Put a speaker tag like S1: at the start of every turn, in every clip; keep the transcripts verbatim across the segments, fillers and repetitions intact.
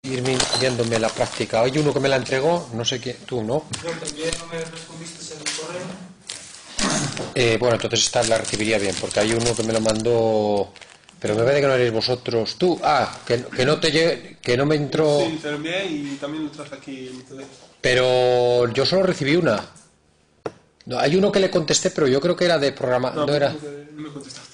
S1: ir viéndome la práctica. Hay uno que me la entregó, no sé quién, tú, ¿no?
S2: Yo también no me respondiste en el correo.
S1: Eh, bueno, entonces esta la recibiría bien, porque hay uno que me lo mandó, pero me parece que no eres vosotros. Tú, ah, que, que no te llegue, que no me entró.
S3: Sí, te lo envié y también lo traje aquí en mi C D.
S1: Pero yo solo recibí una. No, hay uno que le contesté, pero yo creo que era de programa. No, no era.
S3: No me contestaste.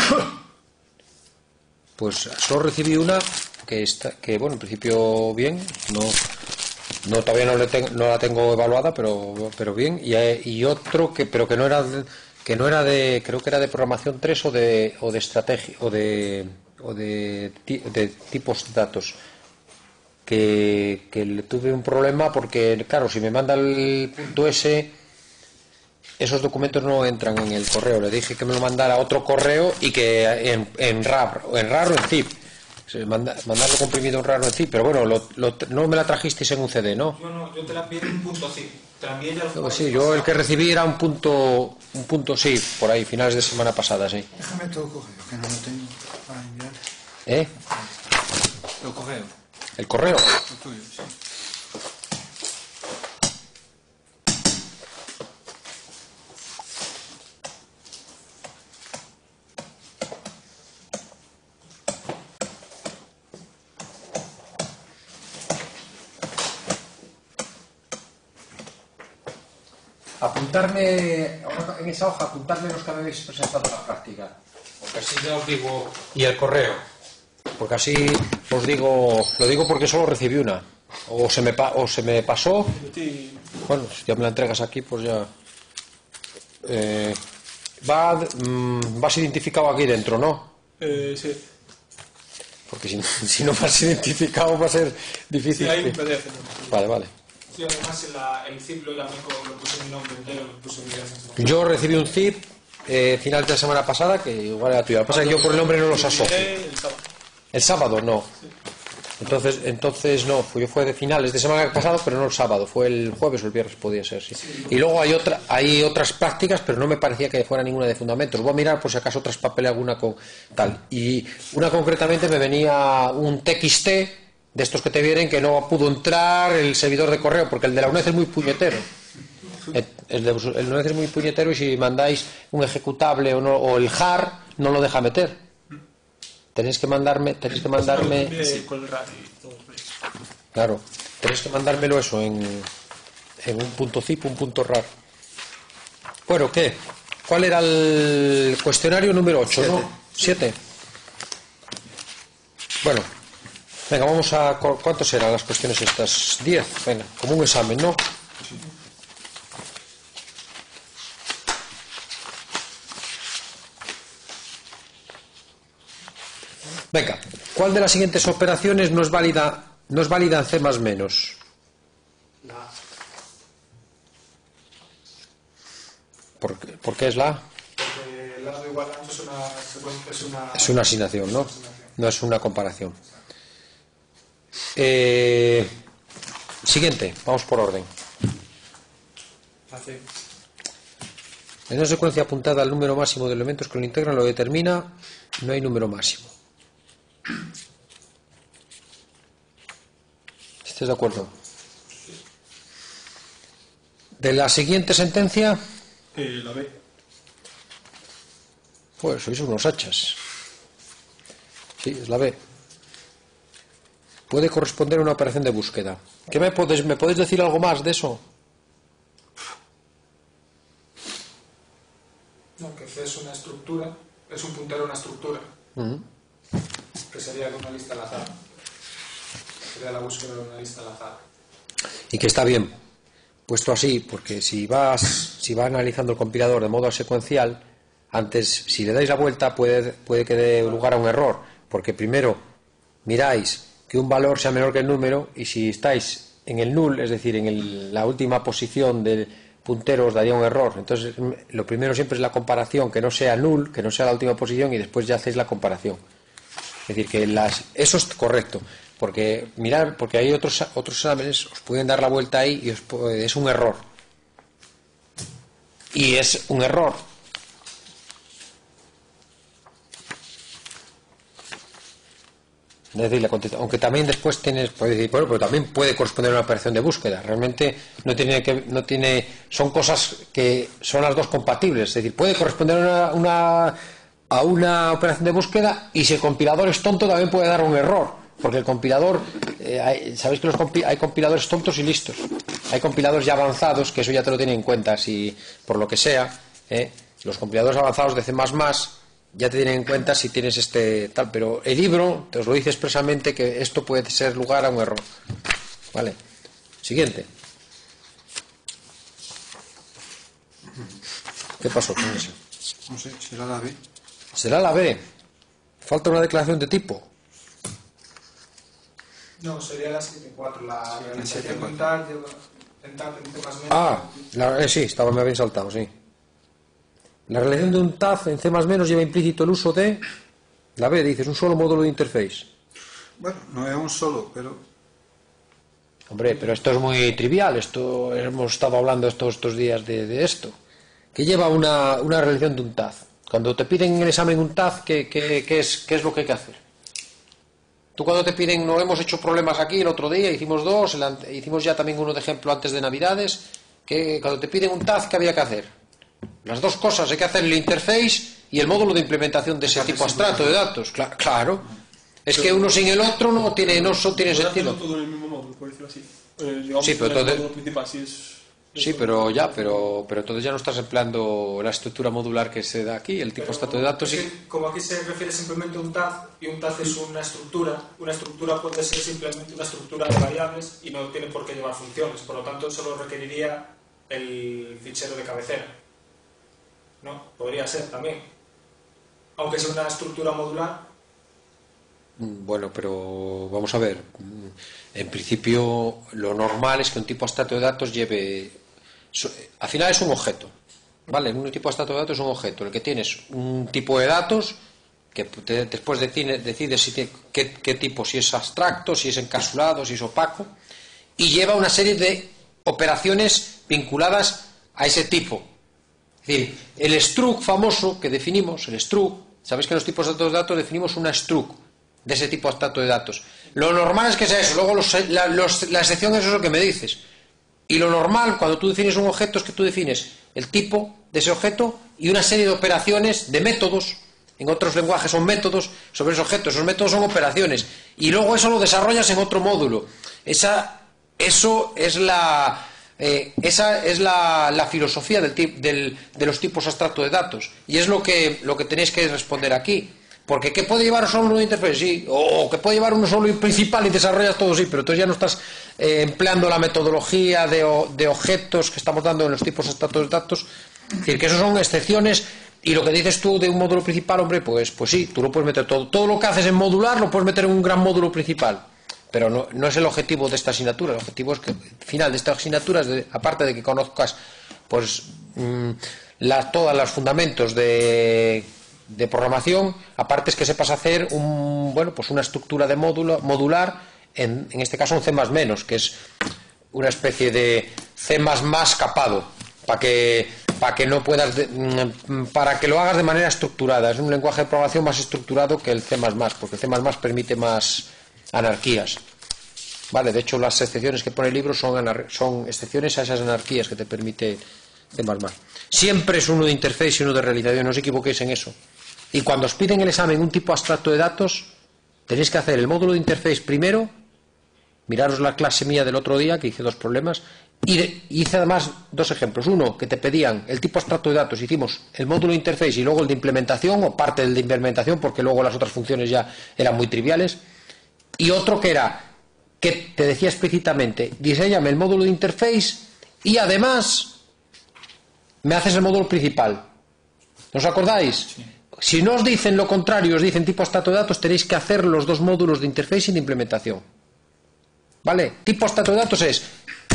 S1: Pues solo recibí una que está, que bueno, en principio bien, no, no todavía no, le tengo, no la tengo evaluada, pero, pero bien, y, y otro que, pero que no era, de, que no era de, creo que era de programación tres o de, o de estrategia o de, o de, de tipos de datos. Que, que le tuve un problema porque, claro, si me manda el punto S, esos documentos no entran en el correo. Le dije que me lo mandara a otro correo y que en, en RAR, o en RAR o en zip. Manda, mandarlo comprimido en RAR o en zip, pero bueno, lo, lo, no me la trajisteis en un C D, ¿no?
S2: Yo no, yo te la envié en un punto zip. Te la envié ya
S1: No, sí, yo el que recibí era un punto, un punto zip, por ahí, finales de semana pasada, sí.
S4: Déjame tu correo, que no lo tengo para enviar.
S1: ¿Eh?
S4: El correo.
S1: ¿El correo?
S4: El tuyo, sí.
S1: Apuntarme, en esa hoja, apuntarme los que habéis presentado en la práctica. Porque así ya os digo. Y el correo. Porque así os digo, lo digo porque solo recibí una. O se me, pa, o se me pasó. Bueno, si ya me la entregas aquí, pues ya. Eh, va, mmm, vas identificado aquí dentro, ¿no?
S3: Eh, sí.
S1: Porque si, si no vas identificado va a ser difícil.
S3: Sí, hay un P D F, ¿no?
S1: Vale, vale.
S2: Sí, además en la, el zip lo, también lo puse mi nombre entero, lo puse mi gracia.
S1: Yo recibí un zip eh, final de la semana pasada que igual era tuyo. Lo que pasa es que yo por el nombre no los asocio.
S3: El sábado.
S1: El sábado no. Entonces, entonces no, fue, fue de finales de semana pasada, pero no el sábado, fue el jueves o el viernes, podía ser, sí. Y luego hay otra, hay otras prácticas, pero no me parecía que fuera ninguna de fundamentos. Voy a mirar por si acaso otras papeles, alguna con tal. Y una concretamente me venía un T X T de estos que te vienen que no pudo entrar el servidor de correo, porque el de la U N E D es muy puñetero. El de la U N E D es muy puñetero y si mandáis un ejecutable o, no, o el J A R no lo deja meter. Tenéis que mandarme, tenéis que mandarme. Claro, tenéis que mandármelo eso en, en un punto zip, un punto rar. Bueno, ¿qué? ¿Cuál era el cuestionario número ocho, no? siete. Bueno, venga, vamos a. ¿Cuántos eran las cuestiones estas? diez, venga, como un examen, ¿no? Venga, ¿cuál de las siguientes operaciones no es válida, no es válida en C más menos?
S2: La A.
S1: ¿Por qué, ¿Por qué es la A?
S2: Porque el lado igual ancho es una, es una...
S1: Es una asignación, ¿no? No es una comparación. Eh, siguiente, vamos por orden.
S2: Hace.
S1: En una secuencia apuntada al número máximo de elementos que lo integran lo determina, no hay número máximo. ¿Estás de acuerdo? De la siguiente sentencia,
S3: Eh, la B.
S1: pues sois unos hachas. Sí, es la B. Puede corresponder a una operación de búsqueda. ¿Qué me podéis, me podéis decir algo más de eso?
S2: No, que C es una estructura, es un puntero a una estructura.
S1: Uh-huh.
S2: Que sería de una lista al azar. Sería la búsqueda de una lista al azar.
S1: Y que está bien puesto así, porque si vas si va analizando el compilador de modo secuencial, antes, si le dais la vuelta, puede, puede que dé lugar a un error, porque primero miráis que un valor sea menor que el número, y si estáis en el null, es decir, en el, la última posición del puntero, os daría un error. Entonces, lo primero siempre es la comparación, que no sea null, que no sea la última posición, y después ya hacéis la comparación. Es decir, que las, eso es correcto, porque mirar, porque hay otros otros exámenes, os pueden dar la vuelta ahí y os puede, es un error. Y es un error. Es decir, la contesta- aunque también después tienes, puedes decir, bueno, pero también puede corresponder a una operación de búsqueda. Realmente no tiene que, no tiene, son cosas que son las dos compatibles. Es decir, puede corresponder a una, una- a una operación de búsqueda, y si el compilador es tonto también puede dar un error, porque el compilador, eh, hay- sabéis que los compi- hay compiladores tontos y listos. Hay compiladores ya avanzados que eso ya te lo tienen en cuenta, si por lo que sea, eh, los compiladores avanzados de C más más ya te tienen en cuenta si tienes este tal, pero el libro te os lo dice expresamente que esto puede ser lugar a un error. Vale. Siguiente. ¿Qué pasó con eso?
S4: No sé, será la B.
S1: ¿Será la B? Falta una declaración de tipo.
S2: No, sería la siete cuatro, la
S4: Sí, la
S2: realización
S4: siete cuatro.
S2: mental, lleva- mental en temas menos.
S1: Ah, la- eh, sí, estaba, me habían saltado, sí. La realización de un T A Z en C más menos lleva implícito el uso de la B, dices, un solo módulo de interface.
S4: Bueno, no es un solo, pero
S1: Hombre, pero esto es muy trivial, esto hemos estado hablando estos, estos días de, de esto. Que lleva una, una realización de un T A Z. Cuando te piden en el examen un T A Z, ¿qué, qué, qué es, ¿qué es lo que hay que hacer? Tú cuando te piden, no hemos hecho problemas aquí el otro día, hicimos dos, el ante- hicimos ya también uno de ejemplo antes de Navidades, que cuando te piden un T A Z, ¿qué había que hacer? Las dos cosas, hay que hacer el interface y el módulo de implementación de ese tipo abstracto de datos. Cla- claro, es que uno sin el otro no tiene, no so- tiene
S3: Puedes hacerlo
S1: sentido.
S3: todo en el mismo módulo, por decirlo así. Eh, digamos,
S1: Sí, pero
S3: en el
S1: entonces-
S3: módulo principal, sí es...
S1: Sí, pero ya, pero, pero entonces ya no estás empleando la estructura modular que se da aquí, el tipo
S2: Pero
S1: abstracto de datos.
S2: es
S1: Y...
S2: que, como aquí se refiere simplemente a un T A Z, y un T A Z es una estructura, una estructura puede ser simplemente una estructura de variables y no tiene por qué llevar funciones, por lo tanto solo requeriría el fichero de cabecera. ¿No? Podría ser también. Aunque sea una estructura modular.
S1: Bueno, pero vamos a ver. En principio, lo normal es que un tipo abstracto de datos lleve. so- Al final es un objeto. ¿Vale? Un tipo abstracto de datos es un objeto. El que tienes un tipo de datos que te- después decide- decides si tiene- qué, qué tipo, si es abstracto, si es encapsulado, si es opaco, y lleva una serie de operaciones vinculadas a ese tipo. Es decir, el struct famoso que definimos, el struct, sabéis que en los tipos de datos definimos una struct de ese tipo abstracto de datos. Lo normal es que sea eso, luego los, la, los, la excepción es eso que me dices. Y lo normal cuando tú defines un objeto es que tú defines el tipo de ese objeto y una serie de operaciones, de métodos, en otros lenguajes son métodos sobre ese objeto, esos métodos son operaciones, y luego eso lo desarrollas en otro módulo. Esa, eso es la... Eh, esa es la, la filosofía del tip, del, de los tipos abstractos de datos, y es lo que, lo que tenéis que responder aquí, porque ¿qué puede llevar solo uno de interface? Sí, o que puede llevar uno solo principal y desarrollas todo, sí, pero entonces ya no estás eh, empleando la metodología de, de objetos que estamos dando en los tipos abstractos de datos. Es decir, que eso son excepciones, y lo que dices tú de un módulo principal, hombre, pues, pues sí, tú lo puedes meter todo, todo lo que haces en modular lo puedes meter en un gran módulo principal. Pero no, no es el objetivo de esta asignatura. El objetivo es que, al final de esta asignatura, es de, aparte de que conozcas pues mmm, la, todos los fundamentos de, de programación, aparte es que sepas hacer un, bueno, pues una estructura de módulo modular, en, en este caso un C más menos, que es una especie de C más más capado, para que, para que no puedas de, para que lo hagas de manera estructurada. Es un lenguaje de programación más estructurado que el C más más, porque el C más más permite más anarquías. Vale, de hecho las excepciones que pone el libro son, anar- son excepciones a esas anarquías que te permite C más más. Siempre es uno de interface y uno de realización, no os equivoquéis en eso. Y cuando os piden el examen un tipo abstracto de datos, tenéis que hacer el módulo de interface primero, miraros la clase mía del otro día, que hice dos problemas, y de, hice además dos ejemplos. Uno, que te pedían el tipo abstracto de datos, hicimos el módulo de interface y luego el de implementación, o parte del de implementación, porque luego las otras funciones ya eran muy triviales. Y otro que era, que te decía explícitamente, diseñame el módulo de interface y además me haces el módulo principal. ¿No os acordáis? Sí. Si no os dicen lo contrario, os dicen tipo abstracto de datos, tenéis que hacer los dos módulos de interface y de implementación. ¿Vale? Tipo abstracto de datos es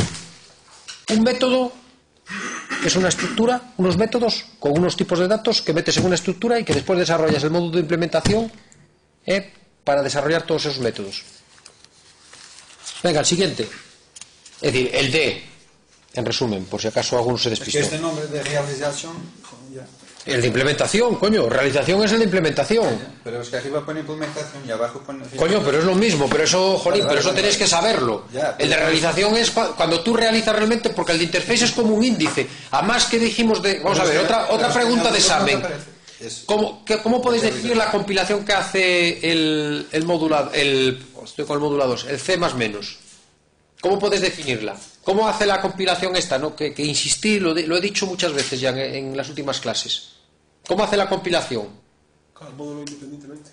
S1: un método, que es una estructura, unos métodos con unos tipos de datos que metes en una estructura y que después desarrollas el módulo de implementación, ¿eh?, para desarrollar todos esos métodos. Venga, el siguiente. Es decir, el D. En resumen, por si acaso alguno se
S4: Es
S1: despistó.
S4: que este nombre de realización, ya.
S1: El de implementación, coño, realización es el de implementación.
S4: Pero es que arriba pone implementación y abajo pone...
S1: Coño, pero es lo mismo, pero eso, jolín,
S4: Vale,
S1: pero eso
S4: vale,
S1: tenéis
S4: vale.
S1: que saberlo.
S4: Ya,
S1: El de
S4: pero-
S1: realización es cua- cuando tú realizas realmente, porque el de interface es como un índice. Además que dijimos de... Vamos a ver, otra, otra pregunta de examen. ¿Cómo, qué- ¿Cómo podéis definir la compilación que hace el, el modulado, el, estoy con el modulado dos, el C más menos? ¿Cómo podéis definirla? ¿Cómo hace la compilación esta? ¿No? Que, que insistí, lo, de- lo he dicho muchas veces ya en, en las últimas clases. ¿Cómo hace la compilación?
S3: Cada módulo independientemente.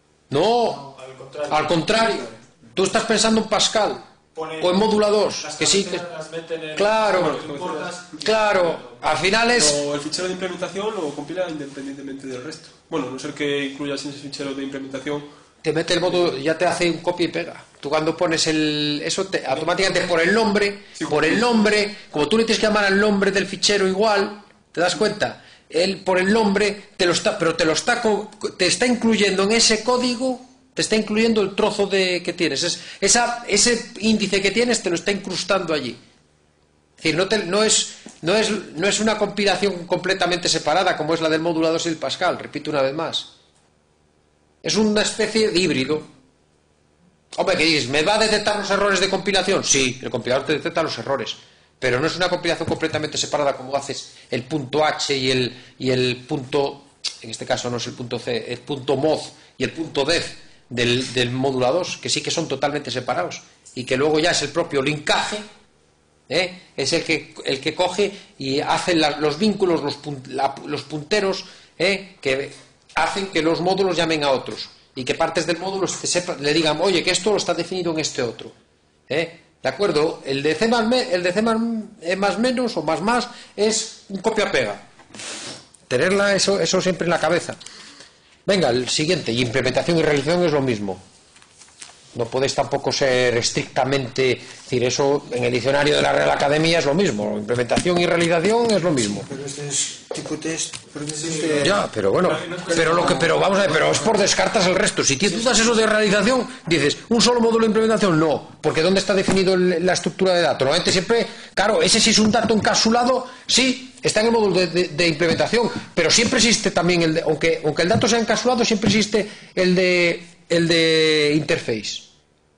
S1: No,
S2: Al contrario.
S1: al contrario. Tú estás pensando en Pascal
S2: Pone-
S1: o en Módula dos,
S2: Las
S1: que sí que...
S2: cabeceras las meten en-
S1: Claro,
S2: en importas y-
S1: claro, al final es...
S3: O el fichero de implementación lo compila independientemente del resto. Bueno, a no ser que incluyas en ese fichero de implementación.
S1: Te mete el módulo, ya te hace un copia y pega. Tú cuando pones el... Eso te, automáticamente por el nombre, por el nombre, como tú le tienes que llamar al nombre del fichero igual, ¿te das cuenta? Él por el nombre te lo está, pero te lo está co- te está incluyendo en ese código, te está incluyendo el trozo de que tienes. Es, esa, ese índice que tienes te lo está incrustando allí. Es decir, no, te- no, es, no, es, no es una compilación completamente separada como es la del módulo dos y el Pascal, repito una vez más. Es una especie de híbrido. Hombre, ¿qué dices? ¿Me va a detectar los errores de compilación? Sí, el compilador te detecta los errores, pero no es una compilación completamente separada como haces el punto H y el, y el punto, en este caso no es el punto C, el punto mod y el punto def del, del módulo dos, que sí que son totalmente separados y que luego ya es el propio linkaje, ¿eh? Es el que, el que coge y hace la- los vínculos, los, pun- la- los punteros, ¿eh? Que hacen que los módulos llamen a otros y que partes del módulo se sepa- le digan, oye, que esto lo está definido en este otro, ¿eh? ¿De acuerdo? El de C más, me- el de C más, eh, más menos o más más es un copia-pega. Tenerla eso, eso siempre en la cabeza. Venga, el siguiente. Y implementación y realización es lo mismo. No podéis tampoco ser estrictamente... Es decir, eso en el diccionario de la Real Academia es lo mismo. Implementación y realización es lo mismo.
S4: Pero este es tipo test. Pero este es de-
S1: Ya, pero bueno, pero lo que, pero vamos a ver, pero es por descartas el resto. Si tú das eso de realización, dices, un solo módulo de implementación, no, porque ¿dónde está definido el- la estructura de datos? Normalmente siempre, claro, ese sí es un dato encapsulado, sí, está en el módulo de, de- de implementación, pero siempre existe también el de, aunque, aunque el dato sea encapsulado, siempre existe el de, el de interface.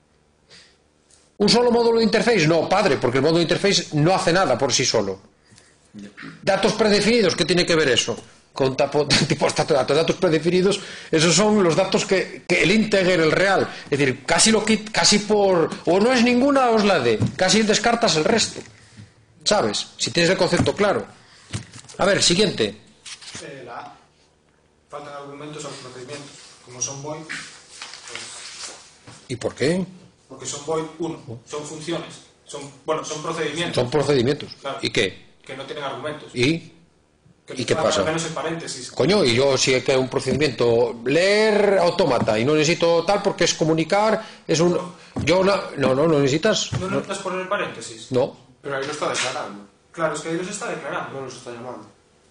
S1: ¿Un solo módulo de interface? No, padre, porque el módulo de interface no hace nada por sí solo. Datos predefinidos, ¿qué tiene que ver eso? Con tapo, tipo de datos, datos predefinidos, esos son los datos que, que el integer, el real, es decir, casi lo quit, casi por, o no es ninguna o es la de, casi descartas el resto, ¿sabes? Si tienes el concepto claro. A ver, siguiente.
S2: Eh, la A. Faltan argumentos al procedimiento. Como son void, pues,
S1: ¿Y por qué?
S2: porque son void uno, son funciones, son, bueno, son procedimientos
S1: Son procedimientos.
S2: Claro.
S1: ¿Y qué?
S2: que no tienen argumentos.
S1: ¿Y?
S2: Que
S1: ¿Y qué
S2: al
S1: pasa?
S2: menos en paréntesis.
S1: Coño, y yo si es que un procedimiento leer autómata y no necesito tal porque es comunicar, es un... Yo no, no, no, no necesitas.
S2: ¿No necesitas poner paréntesis?
S1: No.
S5: Pero ahí lo está declarando,
S2: Claro, es que ahí los está declarando.
S5: no los está llamando.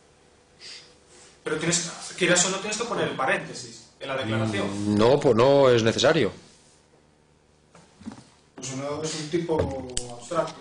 S2: Pero tienes, quieras o no, tienes que poner el paréntesis en la declaración.
S1: No, pues no es necesario.
S2: Pues uno es un tipo abstracto.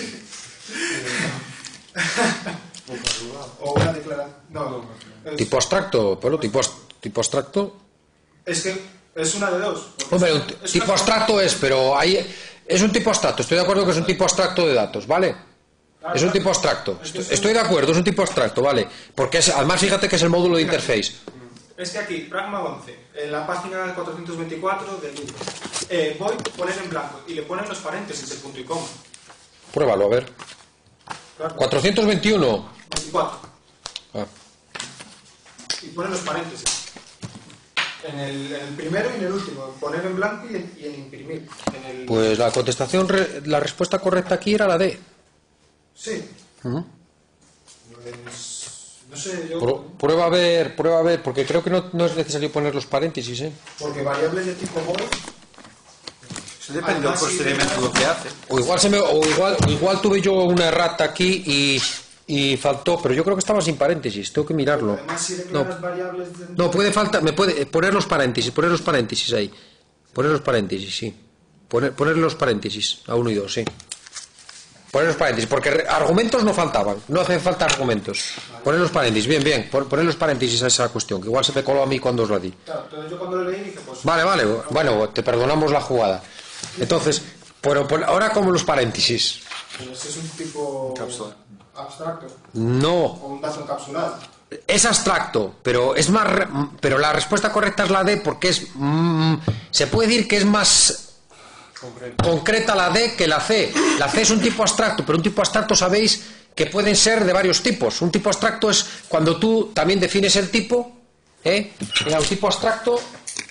S2: O una declaración. No, es,
S1: Tipo abstracto, pero tipo, as- tipo abstracto.
S2: es que es una de dos.
S1: Hombre, un
S2: Es
S1: tipo
S2: una-
S1: abstracto es, pero ahí es un tipo abstracto. Estoy de acuerdo que es un tipo abstracto de datos, ¿vale?
S2: Claro,
S1: Es un
S2: claro.
S1: tipo abstracto.
S2: Es que
S1: Estoy,
S2: son-
S1: estoy de acuerdo, es un tipo abstracto, ¿vale? Porque es, además fíjate que es el módulo de interface.
S2: Es que aquí, Pragma once, en la página cuatrocientos veinticuatro del libro, eh, voy a poner en blanco y le ponen los paréntesis, el punto y coma.
S1: Pruébalo, a ver.
S2: Claro,
S1: cuatrocientos veintiuno.
S2: veinticuatro.
S1: Ah.
S2: Y ponen los paréntesis. En el, en el primero y en el último, en poner en blanco y en, y en imprimir. En el,
S1: Pues la contestación, re- la respuesta correcta aquí era la D.
S2: Sí.
S1: Ujú.
S2: Pues, no sé, yo.
S1: Prue- Prueba a ver, prueba a ver, porque creo que no, no es necesario poner los paréntesis, ¿eh?
S2: Porque variables de tipo void.
S4: Eso depende del
S2: Además, sí,
S4: procedimiento lo que hace.
S1: O igual se me, o igual, o igual tuve yo una errata aquí y, y faltó, pero yo creo que estaba sin paréntesis, tengo que mirarlo.
S2: Además, si
S1: No,
S2: declaras variables de.
S1: no puede faltar, me puede poner los paréntesis, poner los paréntesis ahí, poner los paréntesis, sí, poner, poner los paréntesis a uno y dos, sí. Poner los paréntesis, porque argumentos no faltaban, no hacen falta argumentos. Poner los paréntesis, bien, bien, poner los paréntesis a esa cuestión, que igual se me coló a mí cuando os lo di.
S2: Claro, entonces yo cuando lo leí dije, pues...
S1: Vale, vale, bueno, te perdonamos la jugada. Entonces, pero, pero ahora como los paréntesis.
S2: Pues es un tipo
S4: Cápsula.
S2: abstracto,
S1: No,
S2: o un dato encapsulado.
S1: es abstracto, pero es más, re- pero la respuesta correcta es la D porque es, mm, se puede decir que es más concreta la D que la C. La C es un tipo abstracto, pero un tipo abstracto sabéis que pueden ser de varios tipos. Un tipo abstracto es cuando tú también defines el tipo, ¿eh? Mira, un tipo abstracto.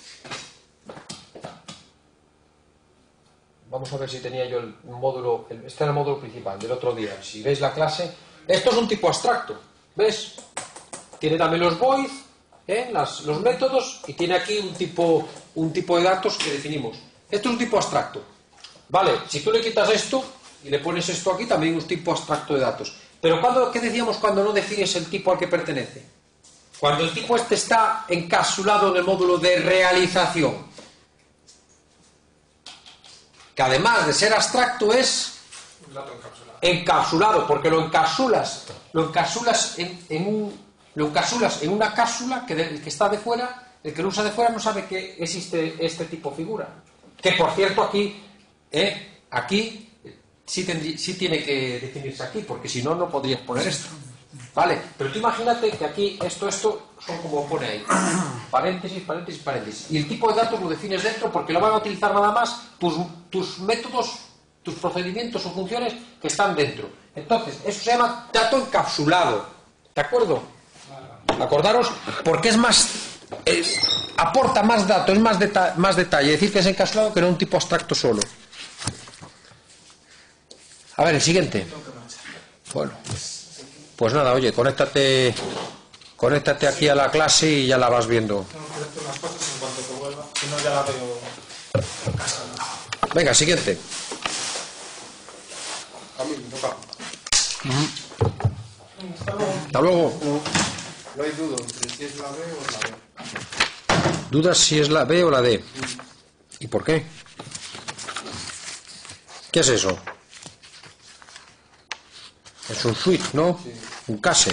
S1: Vamos a ver si tenía yo el módulo, el- este era el módulo principal del otro día. Si veis la clase, esto es un tipo abstracto, ¿ves? Tiene también los void, ¿eh? Las- los métodos, y tiene aquí un tipo, un tipo de datos que definimos. Esto es un tipo abstracto. Vale, si tú le quitas esto y le pones esto aquí, también es un tipo abstracto de datos. Pero cuando, ¿qué decíamos cuando no defines el tipo al que pertenece? Cuando el tipo este está encapsulado en el módulo de realización. Que además de ser abstracto es
S2: Un dato encapsulado.
S1: encapsulado, porque lo encapsulas, lo encapsulas en, en un, lo encapsulas en una cápsula que de- el que está de fuera, el que lo usa de fuera no sabe que existe este tipo de figura. Que por cierto aquí, eh, aquí sí, tendrí- sí tiene que definirse aquí, porque si no no podrías poner esto. Vale, pero tú imagínate que aquí esto, esto son como pone ahí, paréntesis, paréntesis, paréntesis. Y el tipo de datos lo defines dentro porque lo van a utilizar nada más tus, tus métodos, tus procedimientos o funciones que están dentro. Entonces, eso se llama dato encapsulado. ¿De acuerdo? Acordaros, porque es más, eh, aporta más datos, es más, deta más detalle decir que es encapsulado que no un tipo abstracto solo. A ver, el siguiente. Bueno, pues nada, oye, conéctate, conéctate aquí a la clase y ya la vas viendo.
S2: Tengo que hacer unas cosas en cuanto que vuelva, si no ya la veo en casa.
S1: Venga, siguiente.
S3: A mí me toca.
S1: Hasta luego.
S3: No hay duda entre si es la B o la B.
S1: ¿Dudas si es la B o la D? ¿Y por qué? ¿Qué es eso? Es un switch, ¿no? Un case.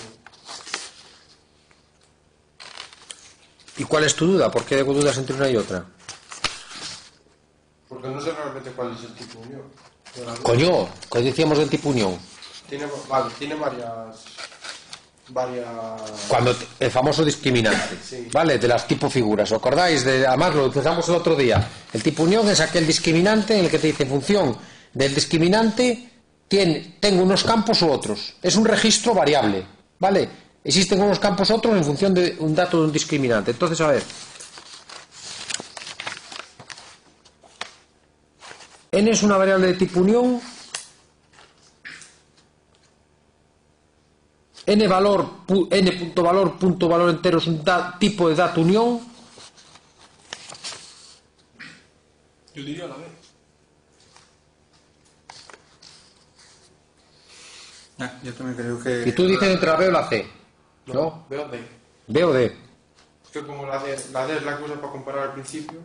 S1: ¿Y cuál es tu duda? ¿Por qué dudas entre una y otra?
S3: Porque no sé realmente cuál es el tipo unión. de la B.
S1: Coño, ¿qué decíamos del tipo unión?
S3: Tiene, vale, tiene varias. varias.
S1: Cuando te- el famoso discriminante,
S3: Sí.
S1: ¿vale? De las tipo figuras. ¿Os acordáis? De, además lo empezamos el otro día. El tipo unión es aquel discriminante en el que te dice en función del discriminante tiene, tengo unos campos u otros. Es un registro variable, ¿vale? Existen unos campos u otros en función de un dato de un discriminante. Entonces, a ver. N es una variable de tipo unión. N valor, pu- n punto valor, punto valor entero es un da- tipo de dato unión.
S3: Yo diría la B.
S4: Ah, yo también creo que...
S1: Y tú dices entre la B o la C, ¿no?
S3: Veo D.
S1: B o D.
S3: Es que como la D, la D es la que usa para comparar al principio.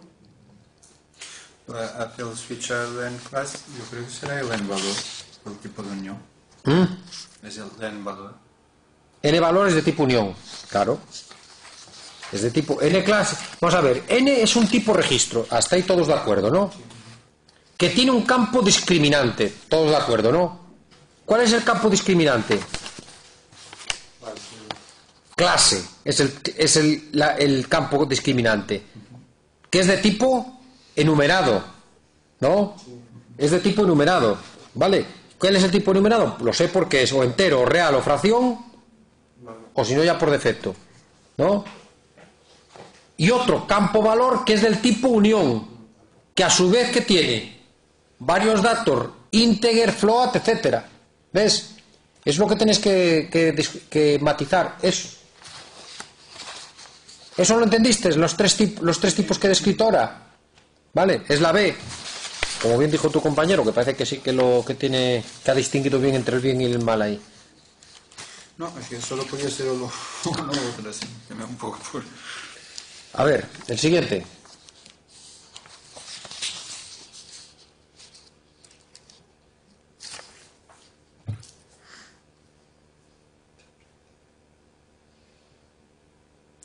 S4: Hace el switch al len class, yo creo que será el len valor, por el tipo de unión.
S1: ¿Mm?
S4: Es el len valor.
S1: N valor es de tipo unión, claro. Es de tipo N clase. Vamos a ver, N es un tipo registro, hasta ahí todos de acuerdo, ¿no? Que tiene un campo discriminante, todos de acuerdo, ¿no? ¿Cuál es el campo discriminante?
S3: Vale, sí.
S1: Clase es el, es el, la- el campo discriminante, que es de tipo enumerado, ¿no? Es de tipo enumerado, ¿vale? ¿Cuál es el tipo enumerado? Lo sé porque es o entero, o real, o fracción,
S3: Vale.
S1: o si no ya por defecto, ¿no? Y otro campo valor que es del tipo unión, que a su vez que tiene varios datos, integer, float, etcétera. ¿Ves? Es lo que tenéis que, que, dis- que matizar, eso. ¿Eso lo entendiste? Los tres, tip- los tres tipos que he descrito ahora. ¿Vale? Es la B. Como bien dijo tu compañero, que parece que sí que lo que tiene, que ha distinguido bien entre el bien y el mal ahí.
S4: No, es que solo podía ser uno o otro, así, que me da un poco por...
S1: A ver, el siguiente.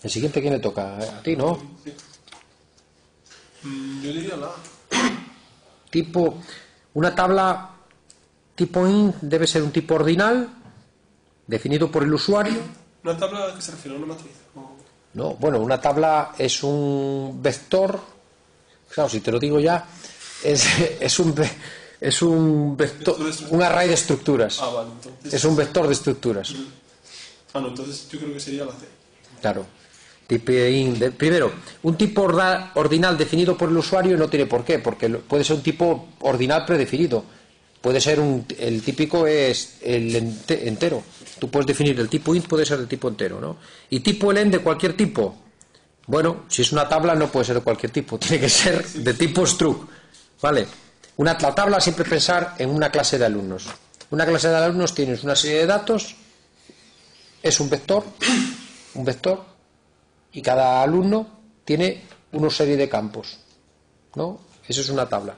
S1: El siguiente, ¿quién le toca? A ti, ¿no?
S3: Sí. Mm, yo diría la A.
S1: Tipo, una tabla tipo int debe ser un tipo ordinal definido por el usuario.
S3: ¿Una tabla a qué se refiere? ¿A una matriz? O...
S1: No, bueno, una tabla es un vector. Claro, si te lo digo ya, es, es un es un vector, un array de estructuras.
S3: Ah, vale, entonces...
S1: Es un vector de estructuras.
S3: Ah, no, entonces yo creo que sería la C.
S1: Claro. Tipo int de- primero, un tipo orda- ordinal definido por el usuario no tiene por qué, porque lo- puede ser un tipo ordinal predefinido. Puede ser un, el típico es el ente- entero. Tú puedes definir el tipo int, puede ser de tipo entero, ¿no? Y tipo len de cualquier tipo. Bueno, si es una tabla no puede ser de cualquier tipo, tiene que ser de tipo struct, ¿vale? Una la tabla, siempre pensar en una clase de alumnos. Una clase de alumnos tienes una serie de datos, es un vector, un vector, y cada alumno tiene una serie de campos, ¿no? Eso es una tabla.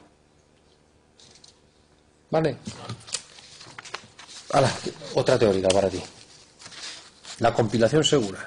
S1: ¿Vale? Ahora, otra teoría para ti. La compilación segura.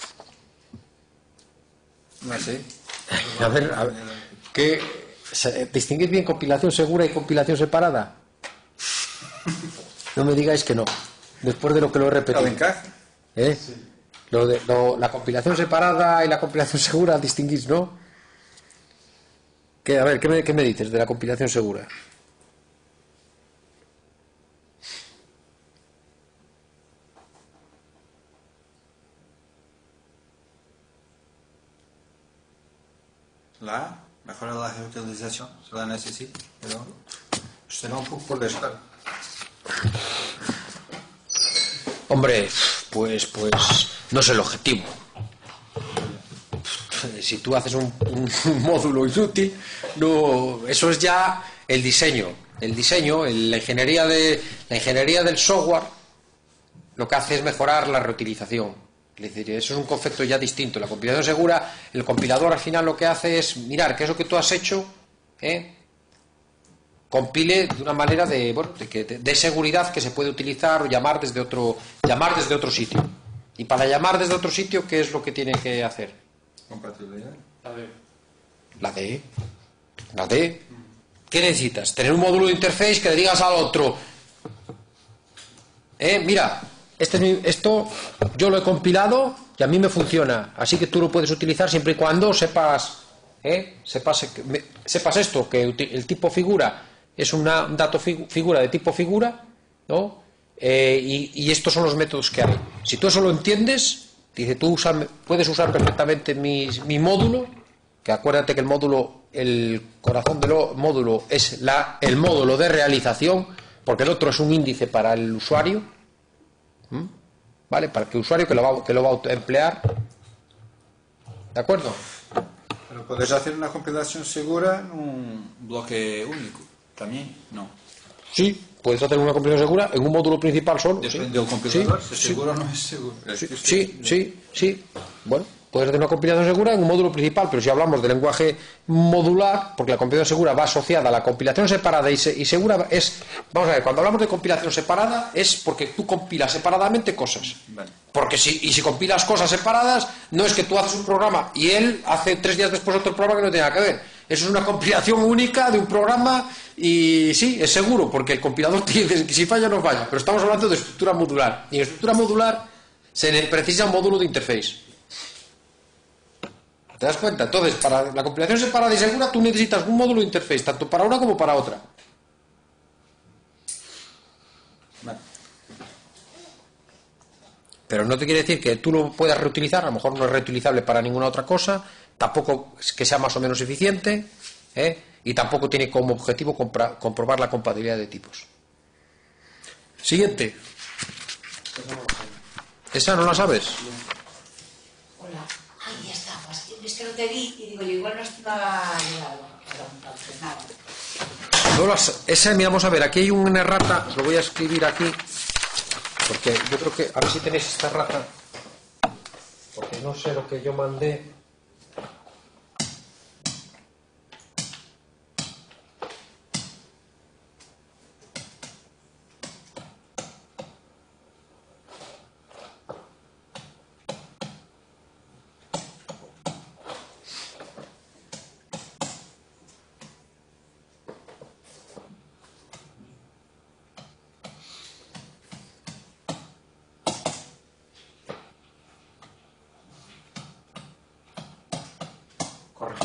S4: No sé.
S1: A ver, a ver, ¿qué, se- ¿distinguís bien compilación segura y compilación separada? No me digáis que no, después de lo que lo he
S4: ¿Al
S1: repetido.
S4: encaje?
S1: ¿Eh? Lo de, lo- la compilación separada y la compilación segura distinguís, ¿no? ¿Qué, a ver, ¿qué me, qué me dices de la compilación segura?
S4: La A, mejora la reutilización, se la necesita, pero será un poco por dejar.
S1: Hombre, pues, pues no es el objetivo. Si tú haces un, un- un módulo inútil, no, eso es ya el diseño. El diseño, el- la ingeniería de la ingeniería del software, lo que hace es mejorar la reutilización. Es decir, eso es un concepto ya distinto. La compilación segura, el compilador al final lo que hace es mirar qué es lo que tú has hecho, ¿eh? Compile de una manera de, bueno, de, que- de- de seguridad que se puede utilizar o llamar desde otro llamar desde otro sitio. Y para llamar desde otro sitio, ¿qué es lo que tiene que hacer?
S4: Compatibilidad.
S3: A ver.
S1: La D. La D. ¿Qué necesitas? Tener un módulo de interface que le digas al otro, eh, mira, este es mi- esto yo lo he compilado y a mí me funciona, así que tú lo puedes utilizar siempre y cuando sepas, eh, sepas, que- me- sepas esto, que uti- el tipo figura es una, un dato figu- figura de tipo figura, ¿no? Eh, y, y estos son los métodos que hay. Si tú eso lo entiendes, dice, tú usa- puedes usar perfectamente mi, mi módulo, que acuérdate que el módulo, el corazón del o- módulo es la, el módulo de realización, porque el otro es un índice para el usuario, ¿m? ¿Vale? Para que el usuario que lo va, que lo va a emplear, ¿de acuerdo?
S4: Pero puedes hacer una compilación segura en un bloque único, también, no.
S1: Sí, puedes hacer una compilación segura en un módulo principal solo.
S4: Depende
S1: sí.
S4: del compilador,
S1: Sí,
S4: si es
S1: sí.
S4: seguro o no es seguro.
S1: Sí, sí, sí, sí. Bueno, puedes hacer una compilación segura en un módulo principal, pero si hablamos de lenguaje modular, porque la compilación segura va asociada a la compilación separada y, se- y segura es, vamos a ver, cuando hablamos de compilación separada es porque tú compilas separadamente cosas.
S4: Vale.
S1: Porque si, y si compilas cosas separadas, no es que tú haces un programa y él hace tres días después otro programa que no tiene nada que ver. Eso es una compilación única de un programa y sí, es seguro, porque el compilador te dice que si falla no falla, pero estamos hablando de estructura modular. Y en estructura modular se le precisa un módulo de interface. ¿Te das cuenta? Entonces, para la compilación separada y segura, tú necesitas un módulo de interface, tanto para una como para otra.
S4: Vale.
S1: Pero no te quiere decir que tú lo puedas reutilizar, a lo mejor no es reutilizable para ninguna otra cosa, tampoco es que sea más o menos eficiente, ¿eh? Y tampoco tiene como objetivo compra- comprobar la compatibilidad de tipos. Siguiente. ¿Esa no la sabes?
S5: Hola, ahí estabas. Es que no te vi y digo, yo igual no estaba llegado. Pero entonces nada.
S1: No las, esa, mira, vamos a ver, aquí hay una errata, os lo voy a escribir aquí, porque yo creo que, a ver si tenéis esta errata, porque no sé lo que yo mandé.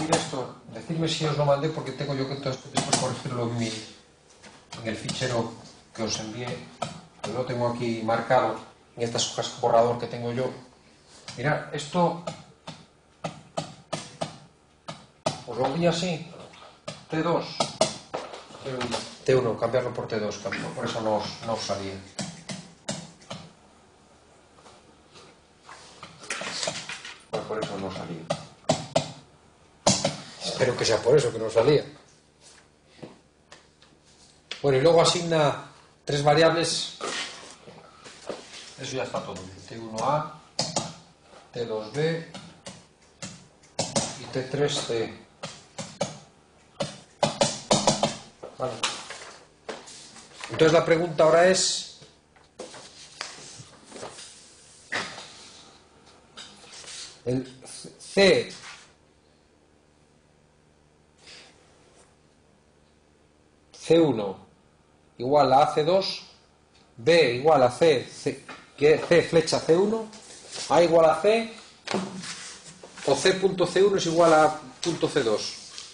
S1: corregir esto, decidme si os lo mandé porque tengo yo que entonces después corregirlo en, mi, en el fichero que os envié. Yo lo tengo aquí marcado en estas hojas borrador que tengo yo. Mirad, esto os lo envío así, T dos, T uno, cambiarlo por T dos, por eso no os, no os salía. Pues por eso no salía. Espero que sea por eso que no salía. Bueno, y luego asigna tres variables. Eso ya está todo. T uno A, T dos B y T tres C. Vale. Entonces la pregunta ahora es: el C C uno igual a C dos, B igual a C, C, C flecha C uno, A igual a C, o C punto C uno es igual a punto C dos.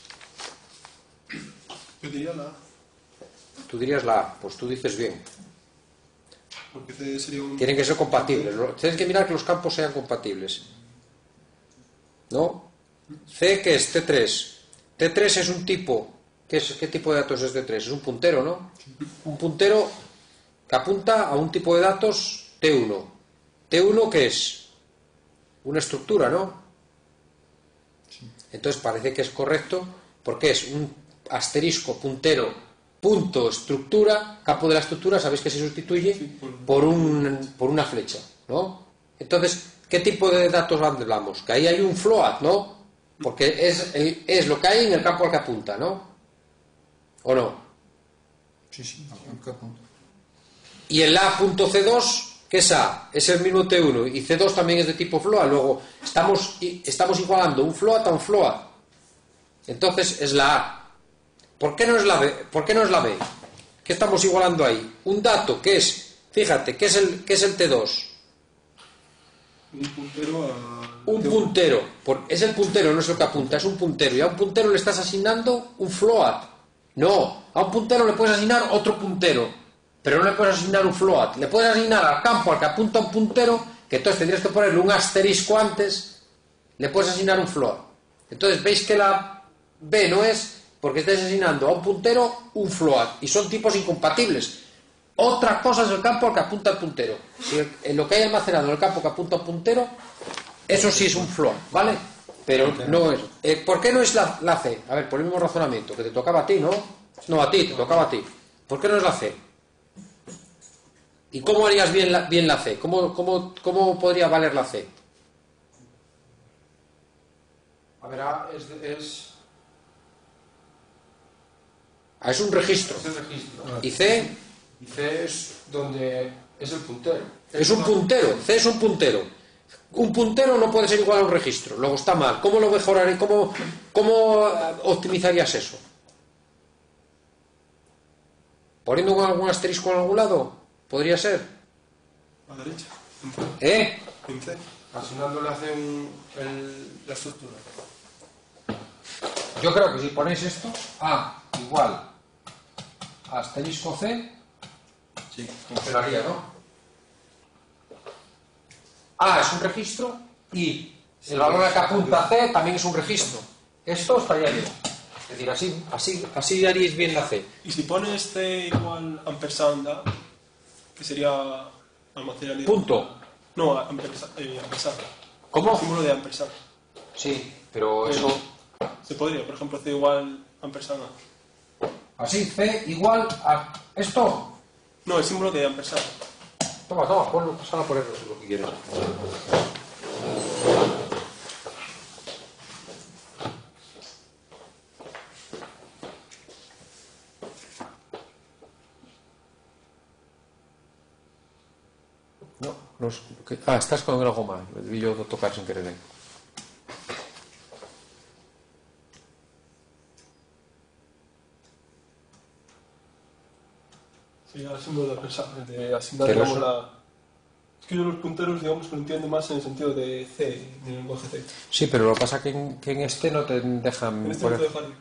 S3: Yo diría la A.
S1: Tú dirías la A, pues tú dices bien.
S3: Porque C sería un...
S1: Tienen que ser compatibles. Tienes que mirar que los campos sean compatibles. ¿No? C, ¿qué es? T tres. T tres es un tipo. ¿Qué, es, ¿Qué tipo de datos es T tres? Es un puntero, ¿no? Un puntero que apunta a un tipo de datos T uno. ¿T uno qué es? Una estructura, ¿no? Entonces parece que es correcto porque es un asterisco puntero punto estructura, campo de la estructura, sabéis que se sustituye por, un, por una flecha, ¿no? Entonces, ¿qué tipo de datos hablamos? Que ahí hay un float, ¿no? Porque es, el, es lo que hay en el campo al que apunta, ¿no? ¿O no?
S4: Sí, sí, ¿a qué apunta?
S1: Y el A.C dos, ¿qué es A? Es el mismo T uno y C dos también es de tipo float. Luego estamos, estamos igualando un float a un float. Entonces es la A. ¿Por qué no es la B? ¿Por qué no es la B? ¿Qué estamos igualando ahí? Un dato que es, fíjate, ¿qué es el, qué es el T dos?
S3: Un puntero a...
S1: Un puntero. Por, es el puntero, no es lo que apunta, es un puntero. Y a un puntero le estás asignando un float. No, a un puntero le puedes asignar otro puntero, pero no le puedes asignar un float. Le puedes asignar al campo al que apunta un puntero, que entonces tendrías que ponerle un asterisco antes, le puedes asignar un float. Entonces veis que la B no es... porque estáis asignando a un puntero un float y son tipos incompatibles. Otra cosa es el campo al que apunta el puntero. Si en lo que hay almacenado en el campo que apunta al puntero, eso sí es un float, ¿vale? Pero no es. Eh, ¿Por qué no es la, la C? A ver, por el mismo razonamiento, que te tocaba a ti, ¿no? No, a ti, te tocaba a ti. ¿Por qué no es la C? ¿Y cómo harías bien la, bien la C? ¿Cómo, cómo, ¿Cómo podría valer la C?
S6: A ver, A es... es...
S1: Ah, es un registro.
S6: Es el registro.
S1: ¿Y C?
S6: Y C es donde es el puntero.
S1: Es un puntero. C es un puntero. Un puntero no puede ser igual a un registro. Luego está mal. ¿Cómo lo mejoraré? ¿Cómo, cómo optimizarías eso? ¿Poniendo algún asterisco en algún lado? ¿Podría ser?
S3: A la derecha.
S1: ¿Eh?
S3: En C.
S6: Asignándole a C un, el, la estructura.
S1: Yo creo que si ponéis esto, A igual a asterisco C,
S4: Sí.
S1: funcionaría, ¿no? A es un registro y el valor al que apunta C también es un registro. Esto estaría bien. Es decir, así, así, así haríais bien la C.
S3: Y si pones C igual ampersand A, que sería almacenar...
S1: Punto.
S3: No, ampersand. Eh, ampersand.
S1: ¿Cómo?
S3: Símbolo de ampersand.
S1: Sí, pero eso...
S3: Se podría, por ejemplo, C igual ampersand A.
S1: Así, C igual a... ¿Esto?
S3: No, el símbolo de ampersand.
S1: Toma, toma, ponlo, sal a ponerlo si lo que quieres. No, no es... ¿qué? Ah, estás con algo mal. El vi yo tocar sin querer.
S3: Sería el símbolo de ampersand, de asignar,
S1: Pero
S3: digamos,
S1: eso-
S3: la... Es que yo los punteros, digamos que lo entiendo más en el sentido de C, del lenguaje C.
S1: Sí, pero lo que pasa es que en, que en este no te dejan
S3: En este no
S1: poner...
S3: te dejan.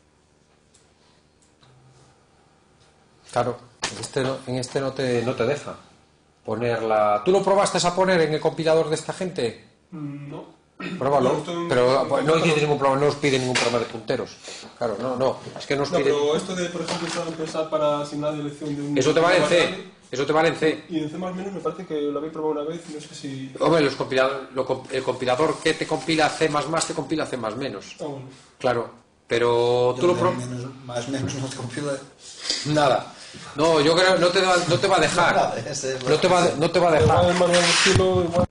S1: Claro, en este no, en este no te, no te deja poner la... ¿Tú lo probaste a poner en el compilador de esta gente?
S3: Mm, No.
S1: Pruébalo,
S3: No, esto en-
S1: pero
S3: en-
S1: pues, no hiciste ningún programa, no os pide ningún programa de punteros. Claro, no, no, es que no os
S3: No,
S1: pide...
S3: pero esto de, por ejemplo, usar empezar para asignar la elección de un...
S1: Eso te vale en
S3: una
S1: C,
S3: variable,
S1: eso te vale en C.
S3: Y en C++ me parece que lo habéis probado una vez, no sé si...
S1: Hombre, los compilador, lo comp- el compilador que te compila C++ te compila C++.
S3: Ah, bueno.
S1: Claro, pero tú
S4: Yo
S1: lo
S4: de
S1: pro...
S4: menos, más o menos no te compila
S1: Nada. No, yo creo no te, va- no te va a dejar.
S4: nada. Ese es
S1: No te va, no te va a
S3: Igual
S1: dejar.
S3: el manual de estilo, igual